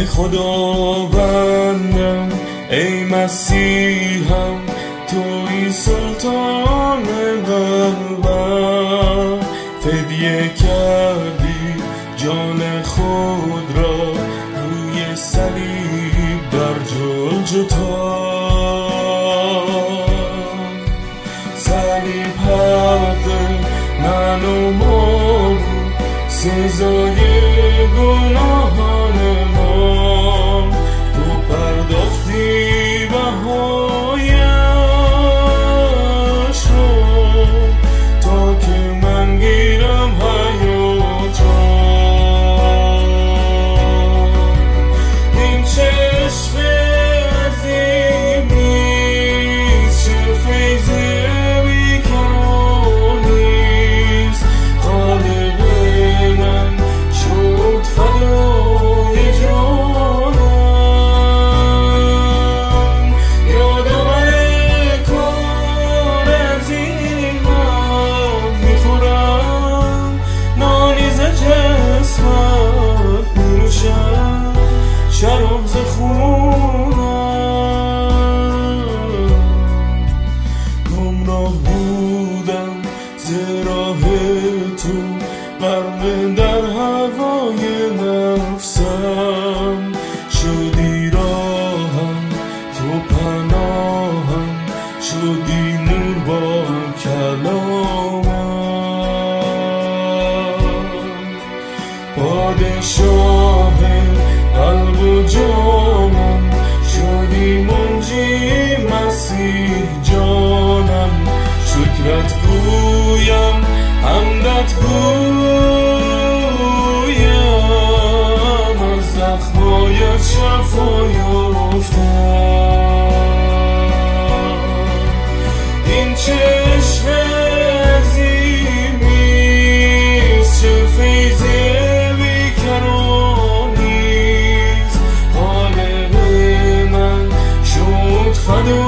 خداوندم ای مسیحم، توی سلطان قلبم. فدیه کردی جان خود را روی صلیب در جلجتا. صلیب حق من و ما بود، سزای گناهان ما. تو پرداختی بهایش رو تا که من گیرم حیات را. این چه عشق عظیمیست، چه فیض بیکرانیست. خالق من شد فدای جانم. یادآور کار عظیمت میخورم، نانی ز جسمت می‌نوشم، شراب ز خونم. گمراه بودم ز راه تو، غرق در هوای نفسم. شدی راهم تو پناهم، شدی نور با کلامم. پادشاه قلب و جانم، شدی منجی مسیح جانم. شکرت گویم، حمدت گویم، از زخمایت شفا یافتم. این چه عشق عظیمیست، چه فیض بیکرانیست. خالق من شد فدای